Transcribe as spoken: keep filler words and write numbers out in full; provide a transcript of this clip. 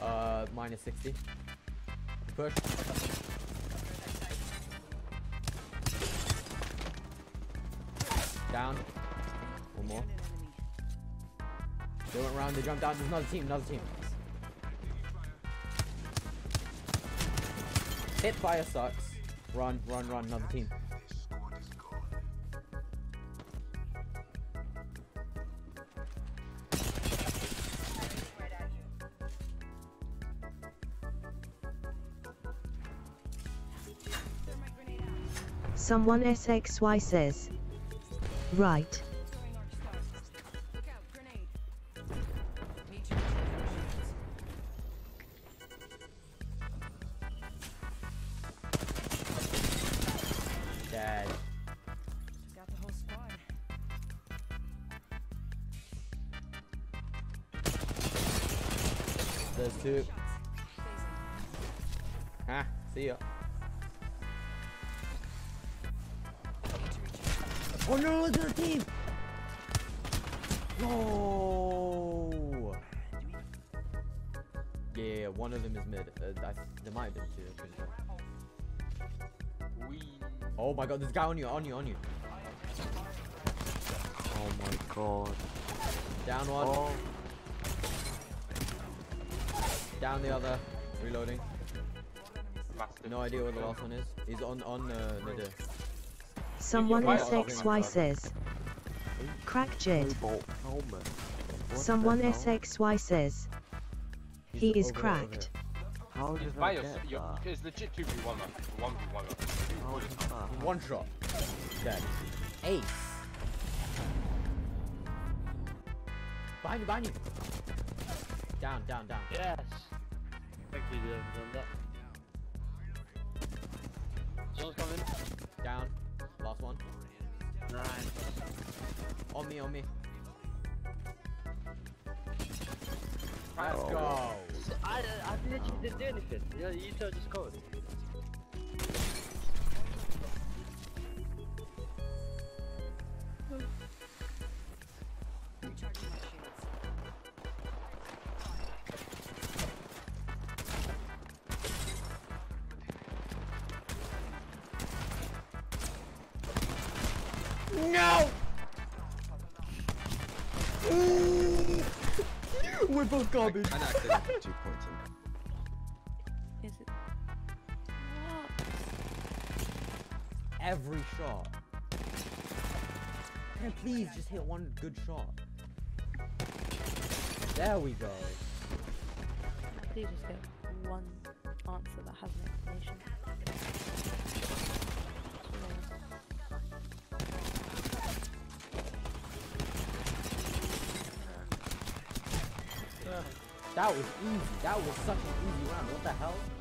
Uh, minus sixty. Push. Down. One more. They went around, they jumped down. There's another team, another team. Hit fire sucks. Run, run, run, another team. Someone S X Y says. Right. Dead. Got the whole squad. There's two. Ah, see ya. Oh no, look at the team! No! Yeah, one of them is mid. Uh, that's, there might have been two. I'm pretty sure. We. Oh my god, there's a guy on you, on you, on you. Oh my god. Down one. Oh. Down the other. Reloading. Massive. No idea where the last one is. He's on on uh, mid. Someone S X Y says. Crack Jed. Cobalt helmet. What Someone the hell? S X Y says. He's He is over there, over cracked. How It's did by I your, get your, that? it's legit two v one man. one v one man. How did that happen? One shot. Dead. Ace. Behind you, behind you. Down, down, down. Yes. Thank you, you haven't done that. Someone's coming. Down. Last one. Nice. On me, on me. Let's Oh. go. I, I literally didn't do anything. You know, you two just scored. Recharging my shields. No! We're both garbage. An accident. Two points in. Is it? Every shot. Can I please just hit one good shot? There we go. Please just get one answer that has an explanation. That was easy. That was such an easy round. What the hell?